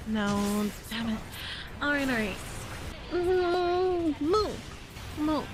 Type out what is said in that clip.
No, damn it. All right, all right. Move, move.